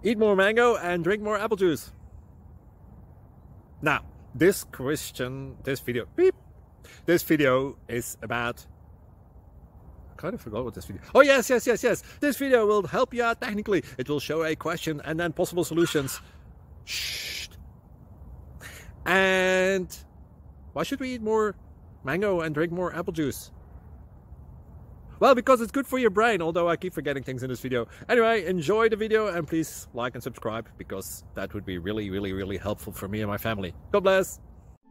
Eat more mango and drink more apple juice. Now, this video is about... I kind of forgot what this video... Oh, yes. This video will help you out technically. It will show a question and then possible solutions. Shh. And why should we eat more mango and drink more apple juice? Well, because it's good for your brain, although I keep forgetting things in this video. Anyway, enjoy the video and please like and subscribe, because that would be really helpful for me and my family. God bless!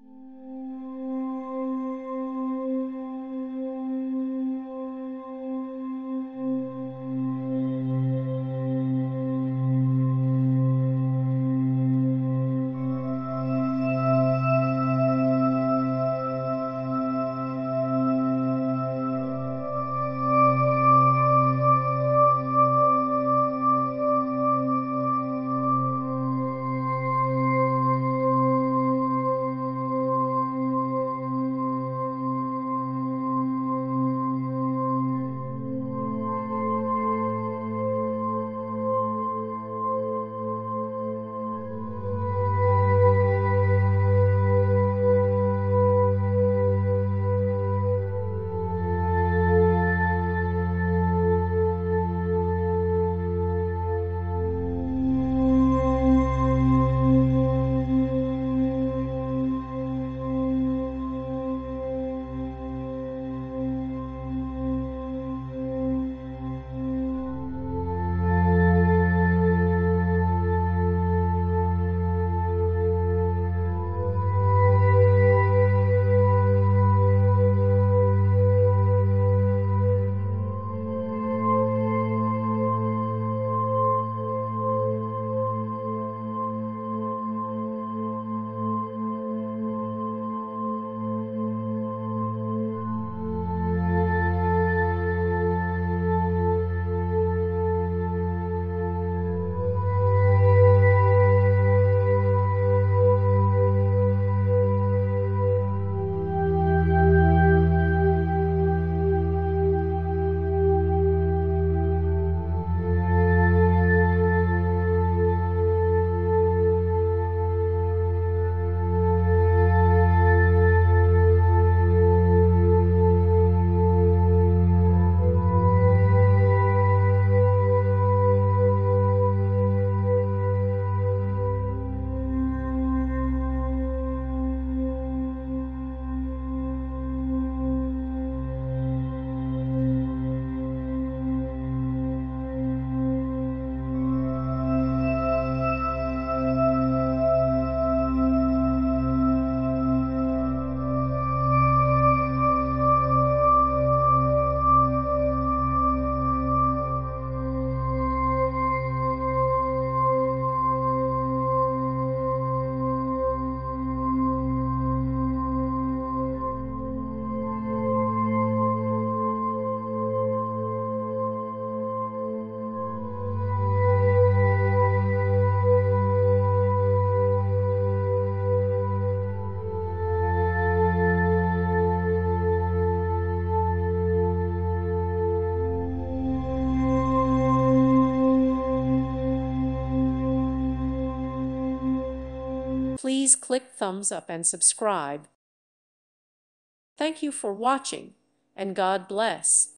Please click thumbs up and subscribe. Thank you for watching, and God bless.